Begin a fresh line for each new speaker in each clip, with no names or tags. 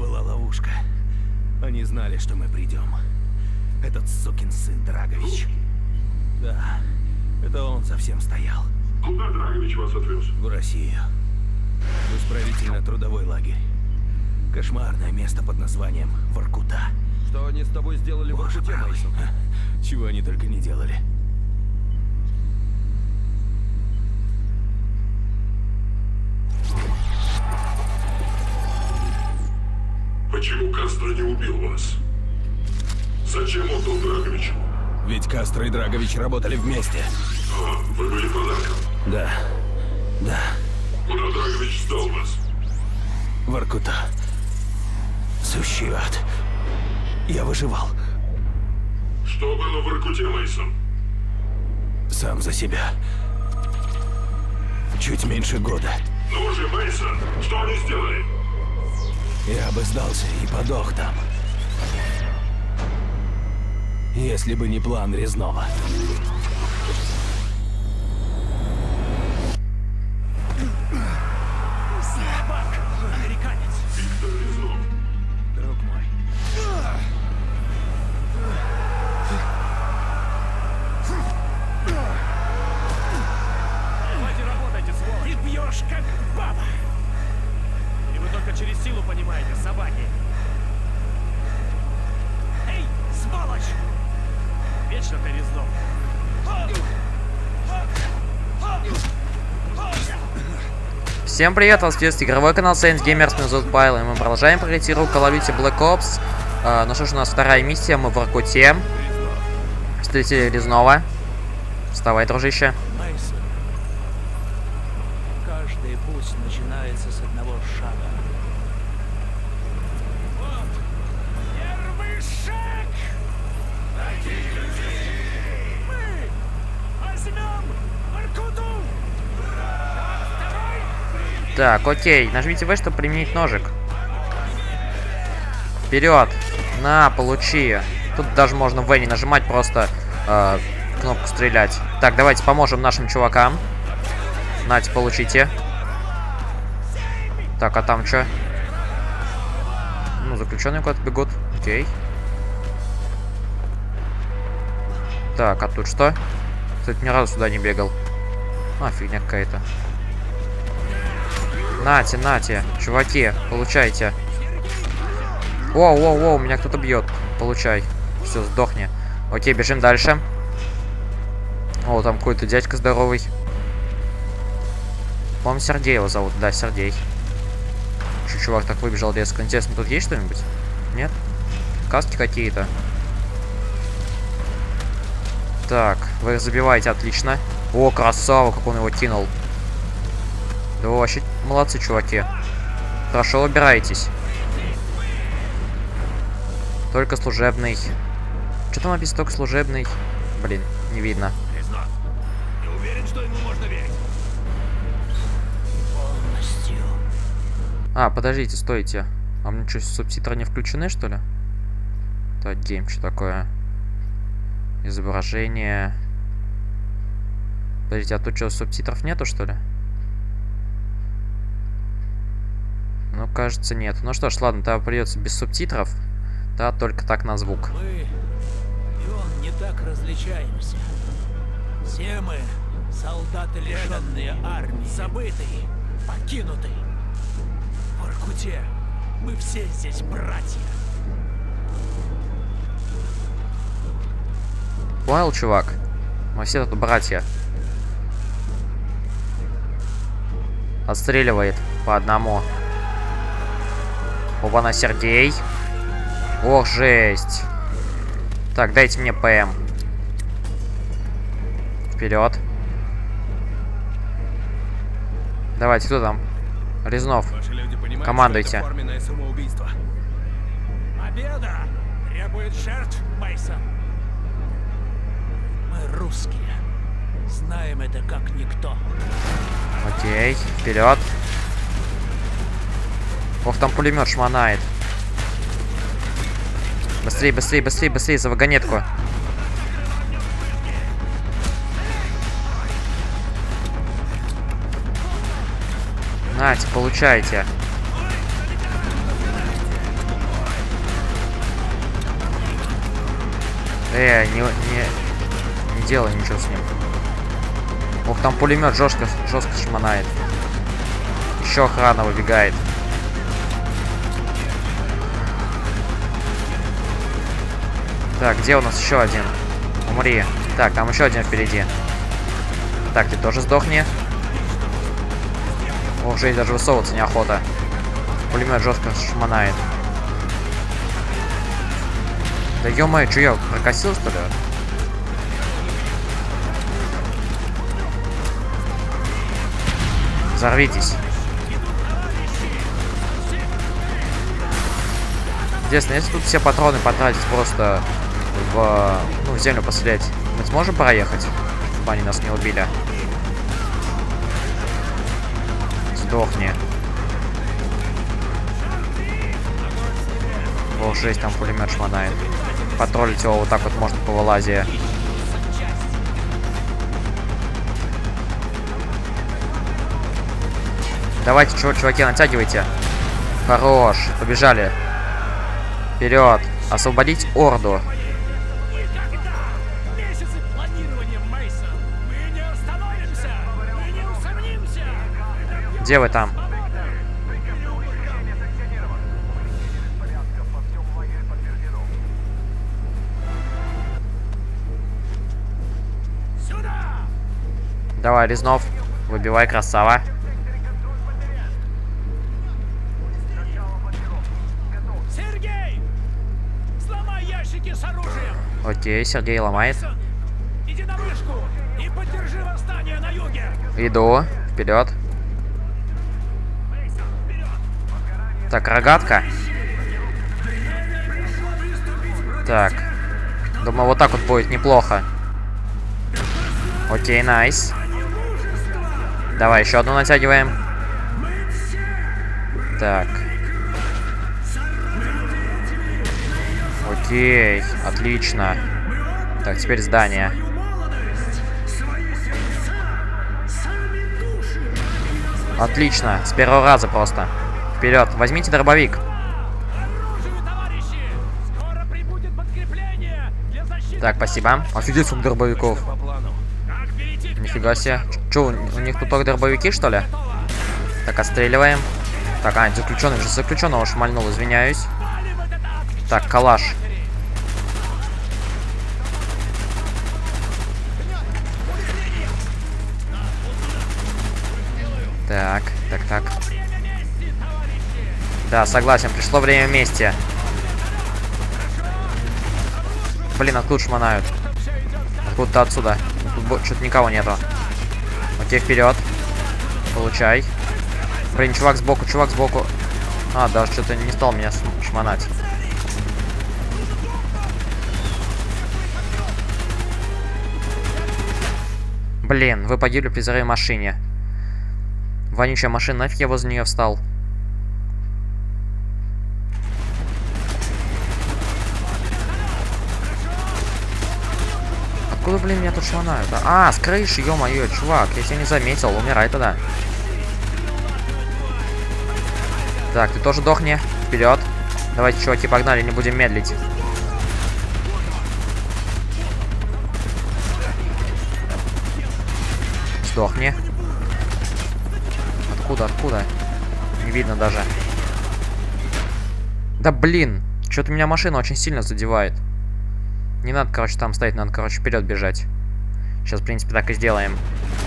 была ловушка. Они знали, что мы придем. Этот сукин сын Драгович. Да, это он за всем стоял.
Куда Драгович вас отвез?
В Россию. В исправительно-трудовой лагерь. Кошмарное место под названием Воркута.
Что они с тобой сделали в
Боже
Воркуте,
правый.
Мейсон?
Чего они только не делали.
Почему Кастро не убил вас? Зачем отдал Драговичу?
Ведь Кастро и Драгович работали вместе.
А, вы были подарком.
Да. Да.
Куда Драгович сдал вас?
Воркута. Сущий ад. Я выживал.
Что было в Воркуте, Мейсон?
Сам за себя. Чуть меньше года.
Ну же, Мейсон, что они сделали?
Я бы сдался и подох там. Если бы не план Резнова.
Американец.
Виктор Резнов.
Друг мой.
Давайте работайте, сволочь. Ты бьешь как баба. И вы только через силу понимаете, собаки. Эй, сволочь! Вечно ты Резнов.
Всем привет, вас приветствует игровой канал Saints Gamers, меня зовут Павел, и мы продолжаем пройти игру Call of Duty Black Ops. Ну что ж, у нас вторая миссия, мы в Воркуте. Встретили Резнова. Вставай, дружище.
Мейсон, каждый путь начинается с одного шага.
Первый шаг! Мы возьмем Воркуту!
Так, окей, нажмите В, чтобы применить ножик. Вперед! На, получи. Тут даже можно В не нажимать, просто кнопку стрелять. Так, давайте поможем нашим чувакам. Нате, получите. Так, а там что? Ну, заключенные куда-то бегут. Окей. Так, а тут что? Кстати, ни разу сюда не бегал. А, фигня какая-то. Нате, нате, чуваки, получайте. Воу, меня кто-то бьет. Получай. Все, сдохни. Окей, бежим дальше. О, там какой-то дядька здоровый. По-моему, Сергей его зовут. Да, Сергей. Че, чувак так выбежал резко. Интересно, тут есть что-нибудь? Нет? Каски какие-то. Так, вы их забиваете, отлично. О, красава, как он его кинул. Да вы вообще молодцы, чуваки. Хорошо выбираетесь. Только служебный. Что там написано? Только служебный. Блин, не видно.
Резнов, ты уверен, что ему можно верить?
Полностью.
А, подождите, стойте. А мне что, субтитры не включены, что ли? Так, гейм, что такое? Изображение. Подождите, а тут что, субтитров нету, что ли? Ну, кажется, нет. Ну что ж, ладно, тогда придется без субтитров. Да, только так на звук.
Мы и он не так различаемся. Все мы солдаты, лишенные армии, забытые, покинутые. В Воркуте мы все здесь братья.
Понял, чувак? Мы все тут братья. Отстреливает по одному. Оба-на, Сергей. Ох, жесть. Так, дайте мне ПМ. Вперед. Давайте, кто там? Резнов.
Ваши люди понимают,
Командуйте.
что это форменное самоубийство.
Победа требует жертв, Мейсон.
Мы русские. Знаем это как никто.
Окей, вперед. Ох, там пулемет шмонает. Быстрее, быстрее, быстрее, быстрее, за вагонетку. Нате, получайте. Не делай ничего с ним. Ох, там пулемет жестко шмонает. Еще охрана выбегает. Так, где у нас еще один? Умри. Так, там еще один впереди. Так, ты тоже сдохни. Ох, Жень, даже высовываться неохота. Пулемет жестко шмонает. Да ё-моё, что я прокосил, что ли? Взорвитесь. Интересно, если тут все патроны потратить просто в землю пострелять, мы сможем проехать, чтобы они нас не убили? Сдохни. О, жесть, там пулемет шмонает. Патрулить его вот так вот можно по вылазе. Давайте, чуваки, натягивайте. Хорош, побежали. Вперед. Освободить Орду.
Месяцы планирования, Мейсон. Мы не остановимся. Мы не усомнимся.
Где вы там?
Сюда!
Давай, Резнов. Выбивай, красава.
Сергей! Сломай ящики с оружием!
Окей, Сергей ломает.
Мейсон, иди на вышку и поддержи восстание на юге!
Иду. Вперед.
Мейсон, вперед!
Так, рогатка. Так. Думаю, вот так вот будет неплохо. Окей, найс. Давай, еще одну натягиваем. Так. Окей, отлично. Так, теперь здание. Отлично, с первого раза просто. Вперед, возьмите дробовик.
Оружию, товарищи! Скоро прибудет подкрепление для защиты.
Так, спасибо. Офигеть, сколько дробовиков.
По плану.
Так, берите к
Нифига себе. Че, у них тут только дробовики, что ли? Так, отстреливаем. Так, заключенный же заключенного шмальнул, извиняюсь.
палим этот ад.
Так, калаш. Так.
Время мести, товарищи!
Да, согласен, пришло время мести. Блин, откуда шмонают? Откуда-то отсюда. Тут что-то никого нету. Окей, вперед. Получай. Блин, чувак сбоку. А, да, что-то не стал меня шмонать. Блин, вы погибли при взрыве машине. Вонючая машина, нафиг я возле нее встал. Откуда, блин, меня тут шмонают? А, с крыши, ё-моё, чувак, я тебя не заметил, умирай тогда. Так, ты тоже дохни. Вперед. Давайте, чуваки, погнали, не будем медлить. Сдохни. Откуда? Не видно даже. Да блин, что-то меня машина очень сильно задевает. Не надо, короче, там стоять, надо, короче, вперед бежать. Сейчас, в принципе, так и сделаем.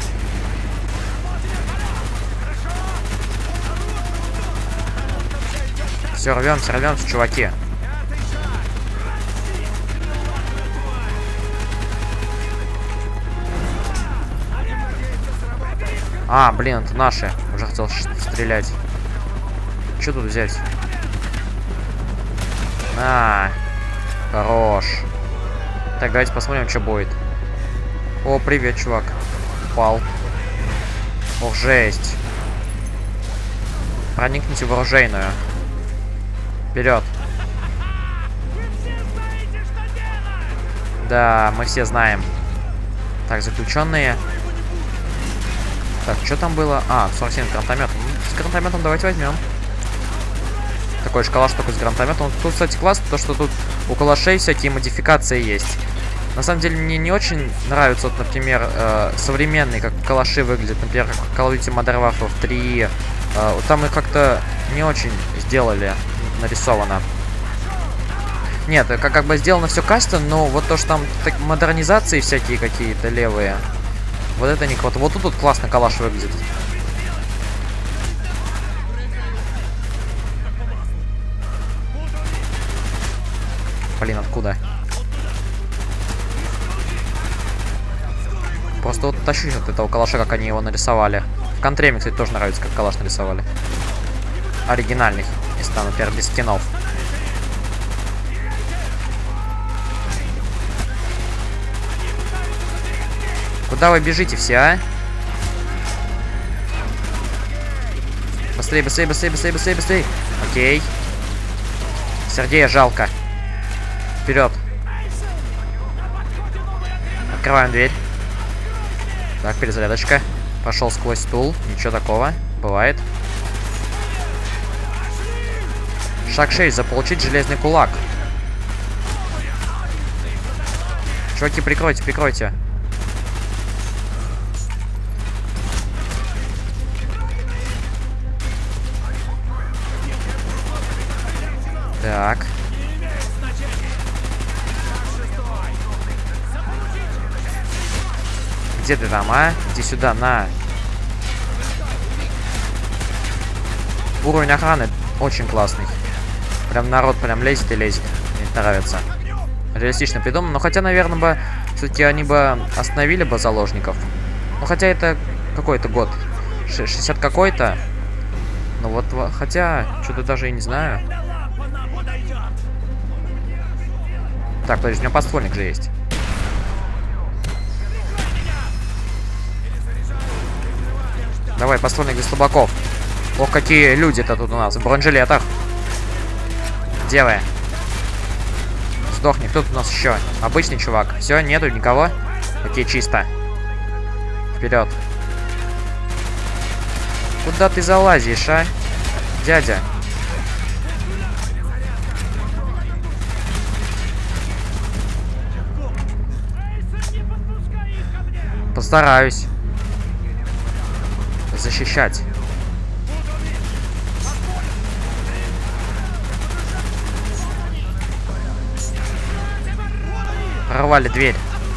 Все, рвемся, чуваки. А, блин, это наши. Уже хотел стрелять. Что тут взять? А, хорош. Так, давайте посмотрим, что будет. О, привет, чувак. Упал. Ох, жесть. Проникните в оружейную. Вперед. Да, мы все знаем. Так, заключенные. Так, что там было? А, 47 гранатомет. С гранатометом давайте возьмем. Такой же калаш, только с гранатометом. Тут, кстати, классно, то, что тут у калашей всякие модификации есть. На самом деле, мне не очень нравится, вот, например, современные, как калаши выглядят. Например, как Call of Duty Modern Warfare 3. Вот там их как-то не очень сделали, нарисовано. Нет, как бы сделано все качественно, но вот то, что там модернизации всякие какие-то левые, вот это не хватает. Вот тут классно калаш выглядит. Блин, откуда? Просто вот тащусь от этого калаша, как они его нарисовали. В Контре мне, кстати, тоже нравится, как калаш нарисовали. Оригинальный, если там, например, без скинов. Куда вы бежите все, а? Быстрее, быстрее, быстрее, быстрее, быстрее, быстрее. Окей. Сергея жалко. Вперед. Открываем дверь. Так, перезарядочка. Пошел сквозь стул. Ничего такого. Бывает. Шаг 6. Заполучить железный кулак. Чуваки, прикройте, прикройте. Так. Где ты там, а? Иди сюда, на. Уровень охраны очень классный. Прям народ прям лезет и лезет. Мне нравится. Реалистично придумано. Но хотя, наверное, бы все-таки они бы остановили бы заложников. Ну хотя это какой-то год. 60 какой-то. Ну вот, хотя, что-то даже и не знаю. Так, подожди, у него подствольник же есть. Давай, подствольник для слабаков. Ох, какие люди-то тут у нас в бронежилетах. Где вы? Сдохни, кто тут у нас еще? Обычный чувак. Все, нету никого? Окей, чисто. Вперед. Куда ты залазишь, а? Дядя. Постараюсь защищать. Прорвали дверь.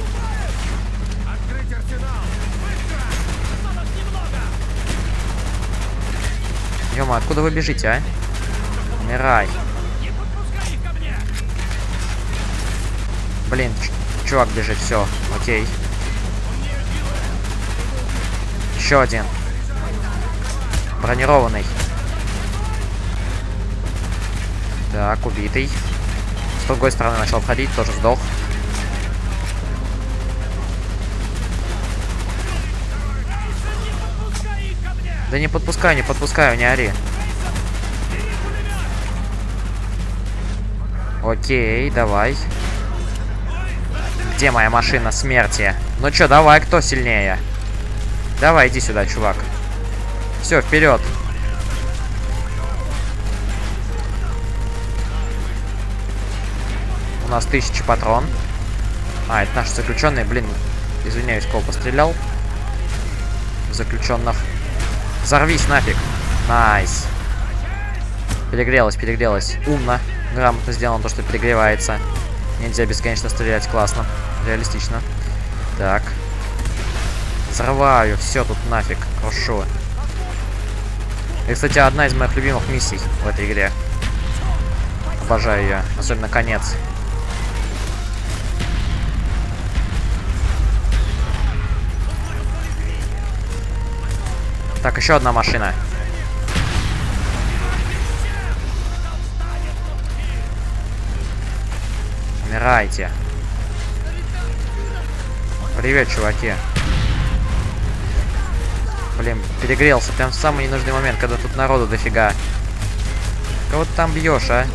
Ё-мо, откуда вы бежите, а? Умирай. Блин, чувак бежит, все, окей. Еще один. Бронированный. Так, убитый. С другой стороны начал входить, тоже сдох. Да не подпускай, не ори. Окей, давай. Где моя машина смерти? Ну чё, давай, кто сильнее? Давай, иди сюда, чувак. Все, вперед. У нас 1000 патрон. А, это наши заключенные. Блин, извиняюсь, кого пострелял. Заключенных. Взорвись нафиг. Найс. Перегрелась, перегрелась. Умно. Грамотно сделано то, что перегревается. Нельзя бесконечно стрелять. Классно. Реалистично. Так. Взрываю. Все тут нафиг. Хорошо. И, кстати, одна из моих любимых миссий в этой игре. Обожаю ее. Особенно конец. Так, еще одна машина. Умирайте. Привет, чуваки. Блин, перегрелся прям в самый ненужный момент, когда тут народу дофига. Кого ты там бьешь, а?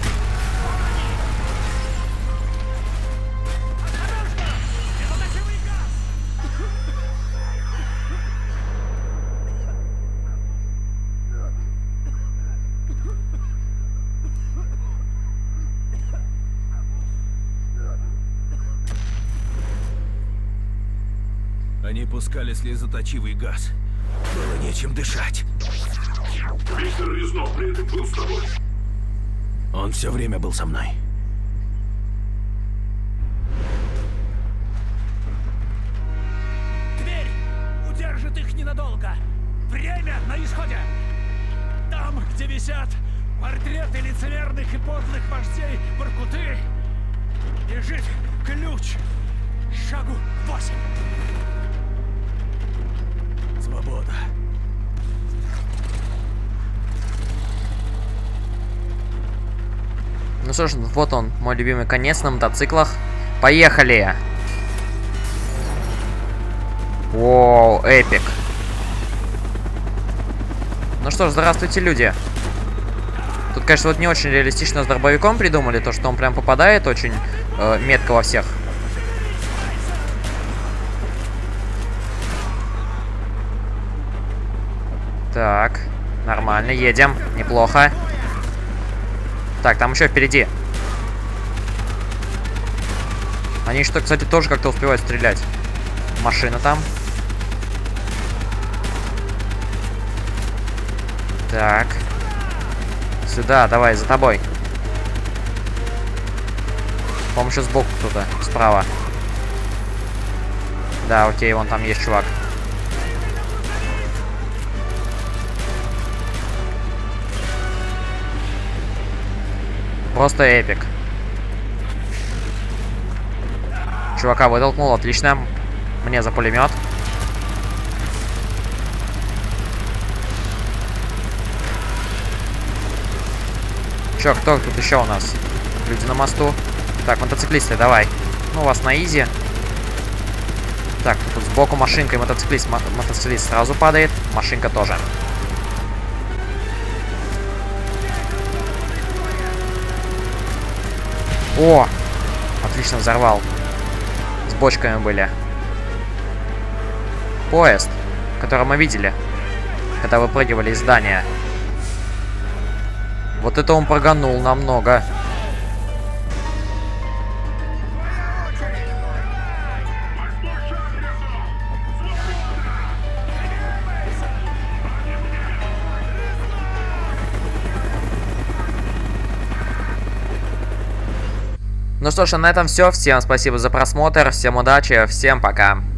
Они пускали слезоточивый газ. Было нечем дышать.
Мистер Резнов при этом был с тобой.
Он все время был со мной.
Дверь удержит их ненадолго. Время на исходе. Там, где висят портреты лицемерных и подлых вождей Воркуты, лежит ключ к шагу 8.
Свобода.
Ну что ж, вот он, мой любимый конец на мотоциклах. Поехали! Воу, эпик. Ну что ж, здравствуйте, люди. Тут, конечно, вот не очень реалистично с дробовиком придумали, то, что он прям попадает очень метко во всех. Так, нормально, едем, неплохо. Так, там еще впереди. Они что, кстати, тоже как-то успевают стрелять. Машина там. Так. Сюда, давай, за тобой. По-моему, еще сбоку кто-то, справа. Да, окей, вон там есть чувак. Просто эпик. Чувака вытолкнул, отлично. Мне за пулемет. Чё, кто тут еще у нас? Люди на мосту. Так, мотоциклисты, давай. Ну, у вас на изи. Так, тут сбоку машинка и мотоциклист. Мотоциклист сразу падает. Машинка тоже. О! Отлично взорвал. С бочками были. Поезд, который мы видели, когда выпрыгивали из здания. Вот это он прогонул намного. Ну что ж, а на этом все. Всем спасибо за просмотр, всем удачи, всем пока.